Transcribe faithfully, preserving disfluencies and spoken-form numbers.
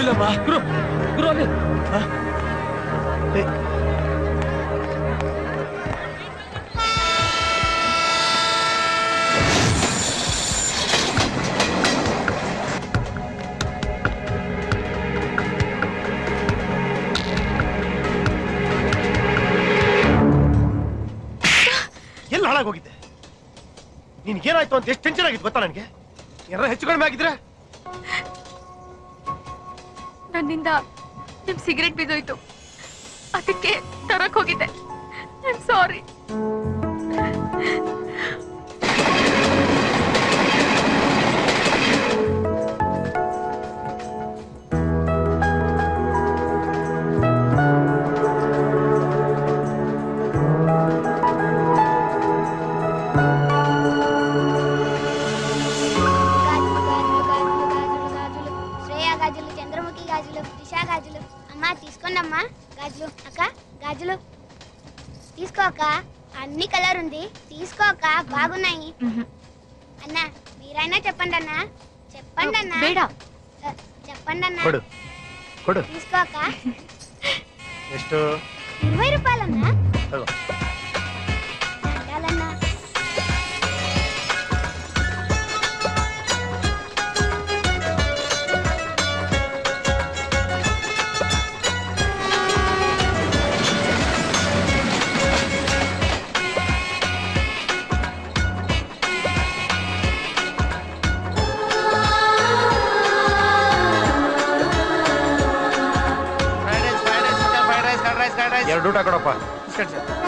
ಇಲ್ಲಮ್ಮ ಗುರು ಗುರು ಅಲ್ಲಿ ಎಲ್ಲ ಹಾಳಾಗೋಗಿದ್ದೆ. ನಿನ್ಗೇನಾಯ್ತು ಅಂತ ಎಷ್ಟು ಟೆನ್ಷನ್ ಆಗಿತ್ತು ಗೊತ್ತಾ ನನಗೆ? ಯಾರ ಹೆಚ್ಚು ಕಡಿಮೆ ಆಗಿದ್ರೆ ನನ್ನಿಂದ ನಿಮ್ ಸಿಗರೇಟ್ ಬಿದ್ದೋಯ್ತು, ಅದಕ್ಕೆ ತರಕ್ ಹೋಗಿದ್ದೆ. I am sorry. తీసుకోండమ్మా గాజులు. అక్క గాజులు తీసుకో అక్క, అన్ని కలర్ ఉంది తీసుకో అక్క, బాగున్నాయి. అన్నా మీరైనా చెప్పండి అన్నా, చెప్పండి అన్నా, చెప్పండి అన్నా, తీసుకో అక్క. ಎಷ್ಟು? ఇరవై రూపాయలన్నా. దండాలన్నా. ಎರಡು ಊಟ ಕೊಡಪ್ಪ.